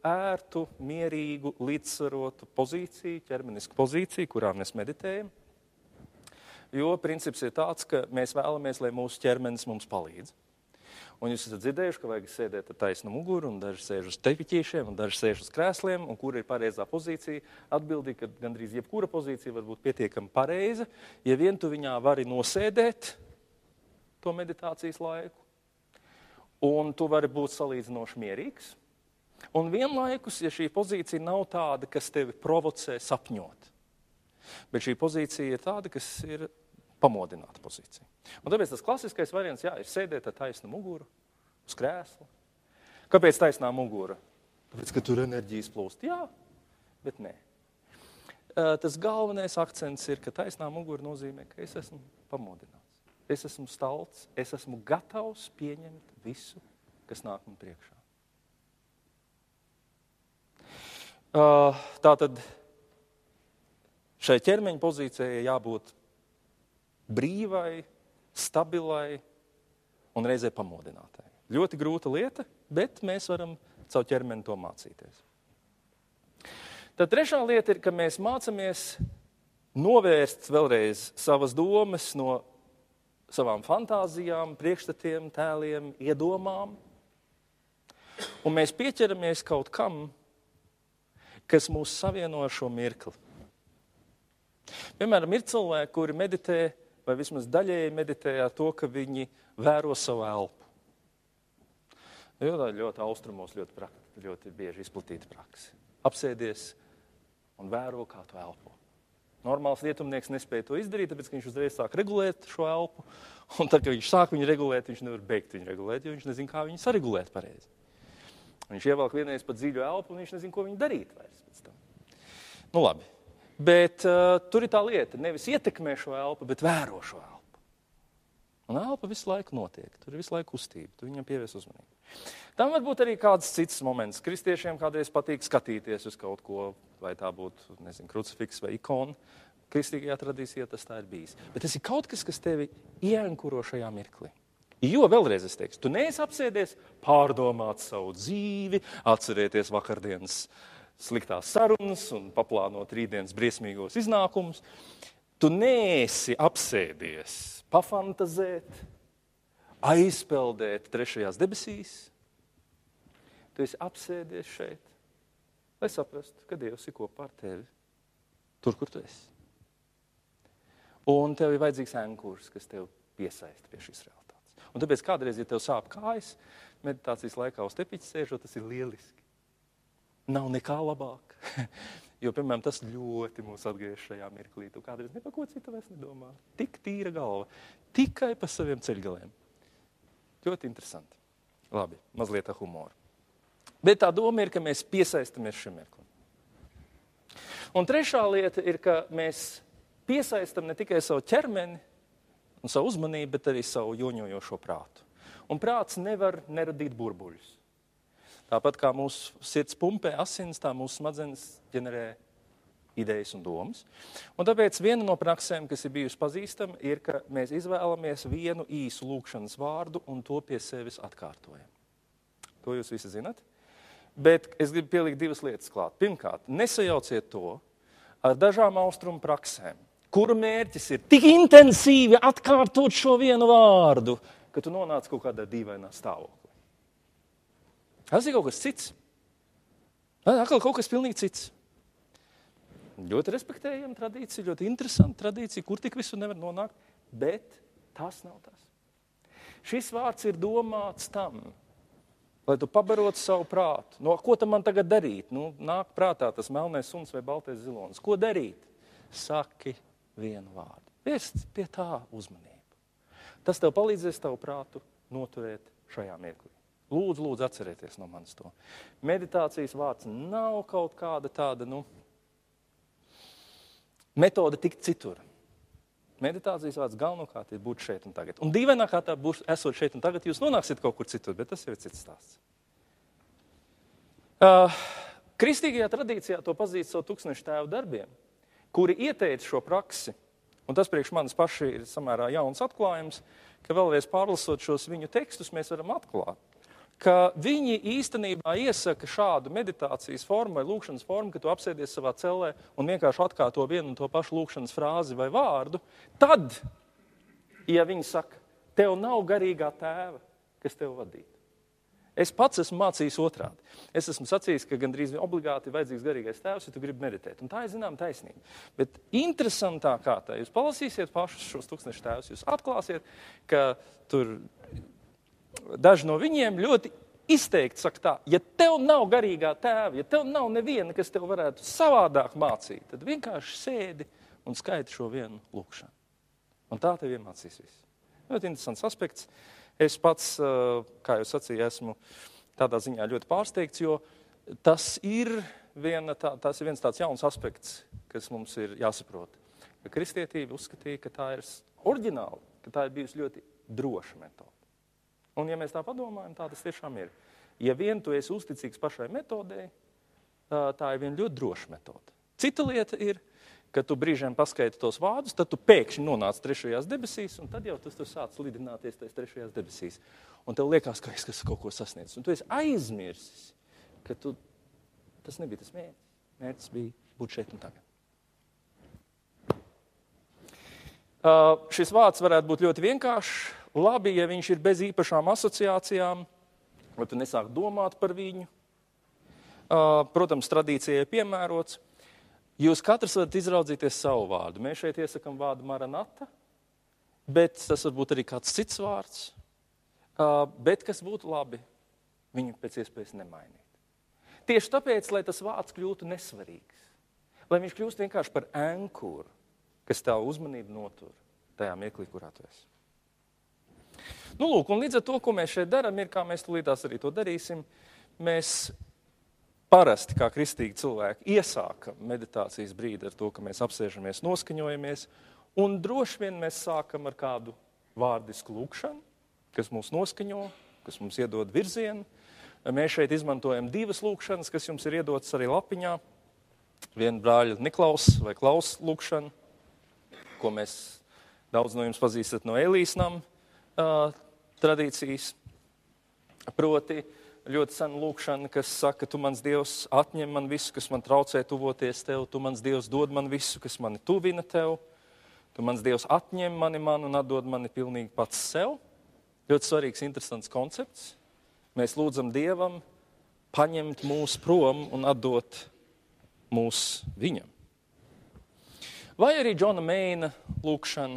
ērtu, mierīgu, līdzsvarotu pozīciju, ķermenisku pozīciju, kurā mēs meditējam. Jo princips ir tāds, ka mēs vēlamies, lai mūsu ķermenis mums palīdz. Un jūs esat dzirdējuši, ka vajag sēdēt ar taisnu muguru, un daži sēž uz tepiķīšiem, un daži sēž uz krēsliem, un kur ir pareizā pozīcija. Atbildi, ka gandrīz jebkura pozīcija var būt pietiekami pareiza, ja vien tu viņā vari nosēdēt to meditācijas laiku, un tu vari būt salīdzinoši mierīgs. Un vienlaikus, ja šī pozīcija nav tāda, kas tevi provocē sapņot, bet šī pozīcija ir tāda, kas ir pamodināta pozīcija. Un tāpēc tas klasiskais variants, ir sēdēt ar taisnu muguru uz krēsla. Kāpēc taisnā mugura? Tāpēc, ka tur enerģijas plūst. Jā, bet nē. Tas galvenais akcents ir, ka taisnā mugura nozīmē, ka es esmu pamodināts. Es esmu stalts, es esmu gatavs pieņemt visu, kas nāk man priekšā. Tātad šai ķermeņa pozīcijai jābūt brīvai, stabilai un reizē pamodinātai. Ļoti grūta lieta, bet mēs varam caur ķermeni to mācīties. Tad trešā lieta ir, ka mēs mācāmies novērst vēlreiz savas domas no savām fantāzijām, priekšstatiem, tēliem, iedomām. Un mēs pieķeramies kaut kam, kas mūs savieno ar šo mirkli. Piemēram, ir cilvēki, kuri meditē, vai vismaz daļēji meditē ar to, ka viņi vēro savu elpu. Ļoti austrumos, ļoti bieži izplatīta praksa. Apsēdies un vēro, kā tu elpo. Normāls rietumnieks nespēja to izdarīt, tāpēc, ka viņš uzreiz sāk regulēt šo elpu, un tad, kad viņš sāk viņu regulēt, viņš nevar beigt viņu regulēt, jo viņš nezin, kā viņu saregulēt pareizi. Viņš ievelk vienreiz pa dziļu elpu, un viņš nezin, ko viņu darīt vairs pēc tam. Nu labi. Bet tur ir tā lieta, nevis ietekmē šo elpu, bet vēro šo elpu. Un elpa visu laiku notiek, tur ir visu laiku kustība, tu viņam pievies uzmanību. Tam var būt arī kāds cits moments. Kristiešiem kādreiz patīk skatīties uz kaut ko, vai tā būtu, krucifiks vai ikona. Kristīgajā tradīcijā tas tā ir bijis. Bet tas ir kaut kas, kas tevi ieankuro šajā mirklī. Jo vēlreiz es teikšu, tu neesi apsēdies pārdomāt savu dzīvi, atcerēties vakardienas sliktās sarunas un paplānot rītdienas briesmīgos iznākumus. Tu neesi apsēdies pafantazēt, aizpeldēt trešajās debesīs. Tu esi apsēdies šeit, lai saprastu, ka Dievs ir kopā ar tevi, tur, kur tu esi. Un tev ir vajadzīgs ankurs, kas tev piesaista pie šīs realitātes. Un tāpēc kādreiz, ja tev sāp kājas, meditācijas laikā uz tepiķa sēžot, tas ir lieliski. Nav nekā labāk. Jo, piemēram, tas ļoti mūs atgriež šajā mirklī. Tu kādreiz ne par ko citu vairs nedomā. Tik tīra galva. Tikai pa saviem ceļgaliem. Ļoti interesanti. Labi, mazliet ar humoru. Bet tā doma ir, ka mēs piesaistamies šim mirklim. Un trešā lieta ir, ka mēs piesaistam ne tikai savu ķermeni un savu uzmanību, bet arī savu joņojošo prātu. Un prāts nevar neradīt burbuļus. Tāpat kā mūsu sirds pumpē asins, tā mūsu smadzenes ģenerē idejas un domas. Un tāpēc viena no praksēm, kas ir bijusi pazīstama, ir, ka mēs izvēlamies vienu īsu lūkšanas vārdu un to pie sevis atkārtojam. To jūs visi zinat. Bet es gribu pielikt divas lietas klāt. Pirmkārt, nesajauciet to ar dažām austrumu praksēm, kuru mērķis ir tik intensīvi atkārtot šo vienu vārdu, ka tu nonāc kaut kādā dīvainā stāvoklī. Tas ir kaut kas cits. Atkal kaut kas pilnīgi cits. Ļoti respektējama tradīcija, ļoti interesanta tradīcija, kur tik visu nevar nonākt, bet tas nav tas. Šis vārds ir domāts tam, lai tu pabarotu savu prātu. No, ko tam man tagad darīt? Nāk prātā tas melnais suns vai baltais zilonis. Ko darīt? Saki vienu vārdu. Vērst pie tā uzmanību. Tas tev palīdzēs tavu prātu noturēt šajā mirklī. Lūdzu, atcerieties no manis to. Meditācijas vārds nav kaut kāda tāda, metode tikt citur. Meditācijas vārds galvenokārt ir būt šeit un tagad. Un dīvainā kārtā esot šeit un tagad, jūs nonāksiet kaut kur citur, bet tas jau ir cits stāsts. Kristīgajā tradīcijā to pazīst savu tūkstnešu tēvu darbiem, kuri ieteica šo praksi, un tas priekš manis paši ir samērā jauns atklājums, ka vēlreiz pārlasot šos viņu tekstus, mēs varam atklāt, ka viņi īstenībā iesaka šādu meditācijas formu vai lūkšanas formu, ka tu apsēdies savā cellē un vienkārši atkārto vienu un to pašu lūkšanas frāzi vai vārdu, tad, ja viņi saka, tev nav garīgā tēva, kas tev vadītu. Es pats esmu mācījis otrādi. Es esmu sacījis, ka gandrīz obligāti ir vajadzīgs garīgais tēvs, ja tu gribi meditēt. Un tā ir zinām taisnība. Bet interesantā kārtā, jūs palasīsiet pašus šos 1000 tēvus, jūs atklāsiet, ka tur daži no viņiem ļoti izteikti saka tā, ja tev nav garīgā tēva, ja tev nav neviena, kas tev varētu savādāk mācīt, tad vienkārši sēdi un skaiti šo vienu lūkšanu. Un tā tev iemācīs viss. Ļoti interesants aspekts. Es pats, kā jau sacīju, esmu tādā ziņā ļoti pārsteigts, jo tas ir viens tāds jauns aspekts, kas mums ir jāsaprot. Ka kristietība uzskatīja, ka tā ir oriģināla, ka tā ir bijusi ļoti droša metode. Un ja mēs tā padomājam, tā tas tiešām ir. Ja vien tu esi uzticīgs pašai metodei, tā ir viena ļoti droša metode. Cita lieta ir, ka tu brīžiem paskaiti tos vārdus, tad tu pēkšņi nonāc 3. debesīs, un tad jau tu sāc lidināties tais 3. debesīs. Un tev liekas, ka es kaut ko sasniedzu. Un tu esi aizmirsis, ka tas nebija tas mērķis. Mērķis bija būt šeit un tagad. Šis vārds varētu būt ļoti vienkāršs. Labi, ja viņš ir bez īpašām asociācijām, vai tu nesāk domāt par viņu. Protams, tradīcijai piemērots. Jūs katrs varat izraudzīties savu vārdu. Mēs šeit iesakam vārdu Maranata, bet tas var būt arī kāds cits vārds. Bet kas būtu labi, viņu pēc iespējas nemainīt. Tieši tāpēc, lai tas vārds kļūtu nesvarīgs, lai viņš kļūst vienkārši par ankuru, kas tavu uzmanību notur tajā mirklī, kurā tu esi. Nu, lūk, un līdz ar to, ko mēs šeit darām, ir, kā mēs tulītās arī to darīsim, mēs parasti, kā kristīgi cilvēki, iesākam meditācijas brīdi ar to, ka mēs apsēžamies, noskaņojamies, un droši vien mēs sākam ar kādu vārdisku lūkšanu, kas mūs noskaņo, kas mums iedod virzienu. Mēs šeit izmantojam 2 lūkšanas, kas jums ir iedotas arī lapiņā. Viena brāļa Niklaus vai Klaus lūkšana, ko mēs daudz no jums pazīstat no Elijas nama tradīcijas. Proti, ļoti sena lūkšana, kas saka, tu mans Dievs atņem man visu, kas man traucē tuvoties tev, tu mans Dievs dod man visu, kas mani tuvina tev, tu mans Dievs atņem mani un atdod mani pilnīgi pats sev. Ļoti svarīgs, interesants koncepts. Mēs lūdzam Dievam paņemt mūs prom un atdot mūs viņam. Vai arī Džona Meina lūkšana,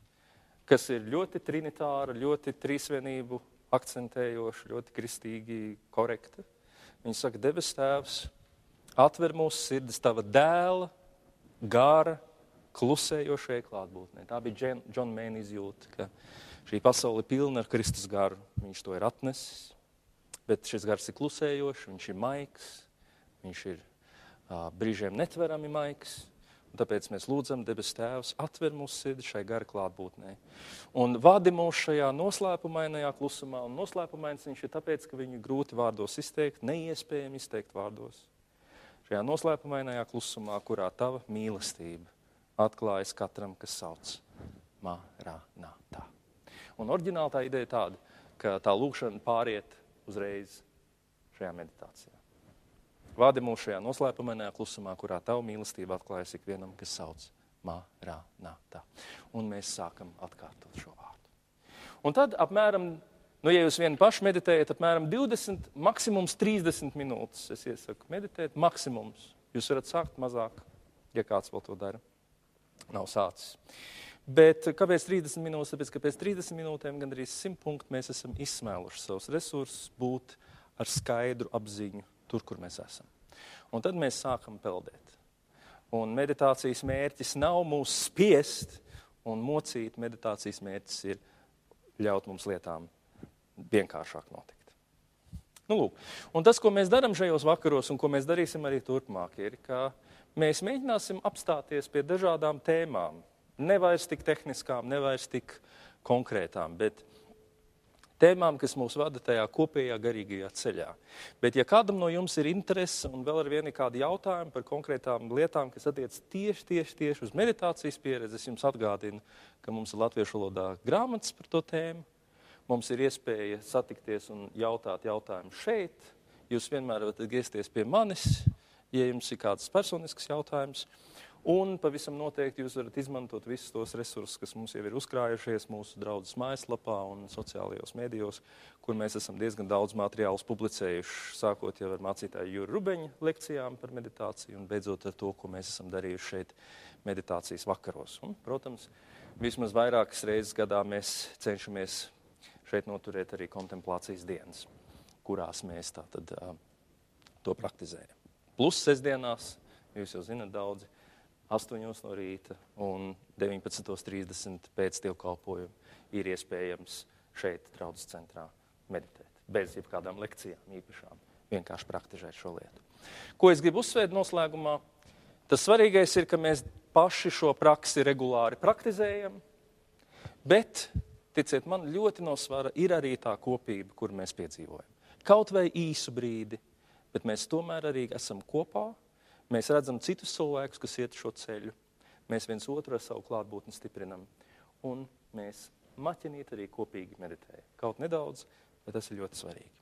kas ir ļoti trinitāra, ļoti trīsvienību akcentējoši, ļoti kristīgi, korekti. Viņi saka, debes tēvs, atver mūsu sirdis tava dēla, gara, klusējošai klātbūtnē. Tā bija Džona Meina izjūta, ka šī pasaule ir pilna ar Kristus garu. Viņš to ir atnesis, bet šis gars ir klusējošs, viņš ir maigs, viņš ir brīžiem netverami maigs. Un tāpēc mēs lūdzam, debes tēvs, atver mūsu sirdi šai gara klātbūtnē. Un vadi mūs šajā noslēpumainajā klusumā. Un noslēpumains viņš ir tāpēc, ka viņu grūti vārdos izteikt, neiespējami izteikt vārdos. Šajā noslēpumainajā klusumā, kurā tava mīlestība atklājas katram, kas sauc Maranatā. Un oriģināli tā ideja tāda, ka tā lūkšana pāriet uzreiz šajā meditācijā. Vādi mūs šajā noslēpumainajā klusumā, kurā tavu mīlestību atklājas ikvienam, kas sauc Maranatā. Un mēs sākam atkārtot šo vārdu. Un tad apmēram, ja jūs vieni paši meditējat, apmēram 20, maksimums 30 minūtes, es iesaku meditēt, maksimums. Jūs varat sākt mazāk, ja kāds vēl to dara. Nav sācis. Bet kāpēc 30 minūtes? Tāpēc, ka pēc 30 minūtēm gandrīz 100 punktu mēs esam izsmēluši savus resursus būt ar skaidru apziņu tur, kur mēs esam. Un tad mēs sākam peldēt. Un meditācijas mērķis nav mūs spiest un mocīt. Meditācijas mērķis ir ļaut mums lietām vienkāršāk notikt. Nu, lūk. Un tas, ko mēs darām šajos vakaros un ko mēs darīsim arī turpmāk, ir, ka mēs mēģināsim apstāties pie dažādām tēmām. Ne vairs tik tehniskām, ne vairs tik konkrētām, bet tēmām, kas mūs vada tajā kopējā garīgajā ceļā. Bet ja kādam no jums ir interese un vēl ar vienu kādi jautājumi par konkrētām lietām, kas attiec tieši uz meditācijas pieredzi, es jums atgādinu, ka mums ir latviešu valodā grāmatas par to tēmu. Mums ir iespēja satikties un jautāt jautājumus šeit. Jūs vienmēr varat griezties pie manis, ja jums ir kāds personisks jautājums. Un pavisam noteikti jūs varat izmantot visus tos resursus, kas mums jau ir uzkrājušies mūsu draudzes mājaslapā un sociālajos medijos, kur mēs esam diezgan daudz materiālus publicējuši, sākot jau ar mācītāju Juru Rubeņa lekcijām par meditāciju un beidzot ar to, ko mēs esam darījuši šeit meditācijas vakaros. Un, protams, vismaz vairākas reizes gadā mēs cenšamies šeit noturēt arī kontemplācijas dienas, kurās mēs tātad to praktizējam. Plus sestdienās, jūs jau zinat daudzi, 8 no rīta un 19:30 pēc dievkalpojuma ir iespējams šeit draudzes centrā meditēt. Bez jebkādām lekcijām īpašām, vienkārši praktizēt šo lietu. Ko es gribu uzsvērt noslēgumā? Tas svarīgais ir, ka mēs paši šo praksi regulāri praktizējam, bet ticiet man, ļoti no svara ir arī tā kopība, kur mēs piedzīvojam. Kaut vai īsu brīdi, bet mēs tomēr arī esam kopā. Mēs redzam citus cilvēkus, kas iet šo ceļu. Mēs viens otru ar savu klātbūtni stiprinam. Un mēs maķinīt arī kopīgi meditējam. Kaut nedaudz, bet tas ir ļoti svarīgi.